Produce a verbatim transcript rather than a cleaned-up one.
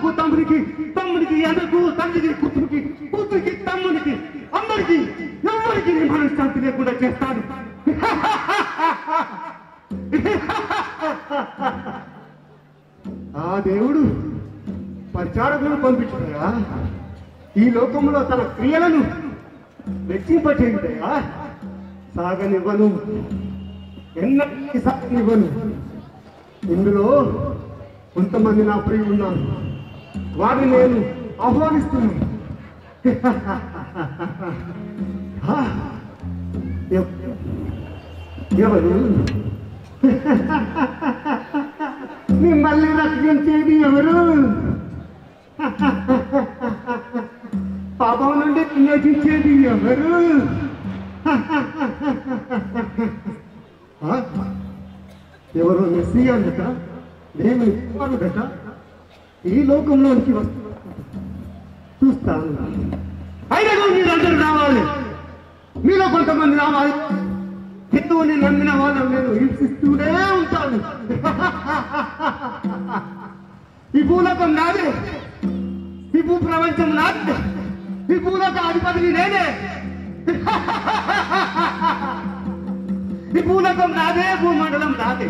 తమ్ముడికి తమ్ముడికి అన్నకు తండ్రికి కూతురికి కూతురికి తమ్ముడికి అందరికి ఎవరికి నేను మనశ్శాంతి లేకుండా చేస్తాను. ఆ దేవుడు పరిచారకులను పంపించుతాయా ఈ లోకంలో తన క్రియలను వెచ్చింపచేయుతాయా? సాగనివ్వను, ఎన్నటికీ సాగనివ్వను. ఇందులో కొంతమంది నా ప్రియులు ఉన్నారు, వారిని నేను ఆహ్వానిస్తున్నాను. ఎవరు మిమ్మల్ని రక్షించేది ఎవరు? పాపం నుండి విమోచించేది ఎవరు? ఎవరు మెస్సియాడట, దేవుని కుమారుడట ఈ లోకంలోనికి వస్తు చూస్తాను. అయినా మీరందరూ రావాలి, మీలో కొంతమంది రావాలి. హిందువుని నమ్మిన వాళ్ళని నేను హింసిస్తూనే ఉంటాను. ఈ భూలోకం నాదే, ఈ భూ ప్రపంచం నాదే, ఈ భూలోక అధిపతిని నేనే. ఈ భూలోకం నాదే, భూమండలం నాదే.